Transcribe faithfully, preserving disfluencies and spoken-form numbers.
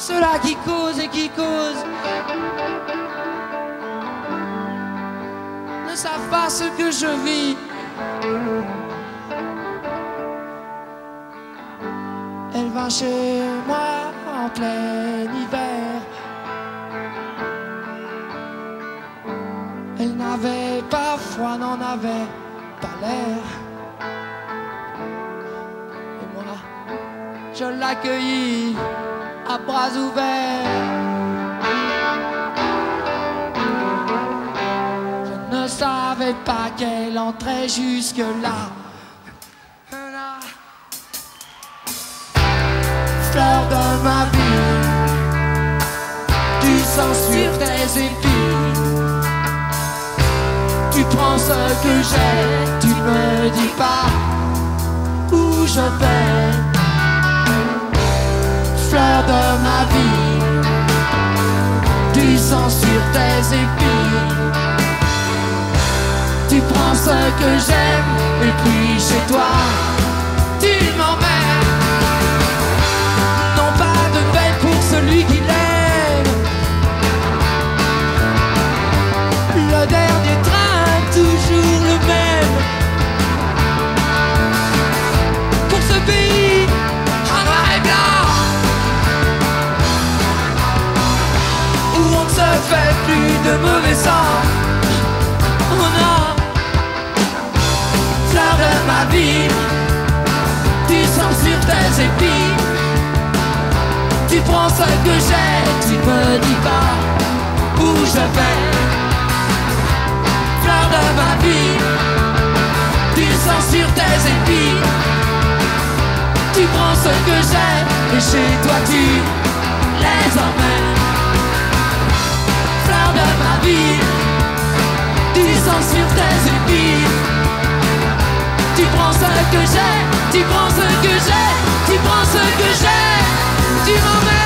ceux-là qui causent et qui causent ne savent pas ce que je vis. Elle vint chez moi en plein hiver. Elle n'avait pas froid, n'en avait pas l'air. Et moi, je l'accueillis à bras ouverts. Je ne savais pas qu'elle entrait jusque-là. Fleur de ma vie, du sang sur tes épis. Tu prends ce que j'ai, tu me dis pas où je vais. Fleur de ma vie, du sang sur tes épis. Tu prends ce que j'aime et puis chez toi, tu m'emmènes. Non pas de paix pour celui qui l'aime. Le dernier train, toujours le même. Pour ce pays en noir et blanc, où on ne se fait plus de mauvais sang. Oh non. Fleur de ma vie, du sang sur tes épis. Tu prends ce que j'ai, tu me dis pas où je vais. Fleur de ma vie, du sang sur tes épis. Tu prends ce que j'ai et chez toi tu les emmènes. Fleur de ma vie, du sang sur tes épis. Tu prends ce que j'ai, tu prends ce que j'ai, tu prends ce que j'ai, tu m'emmènes.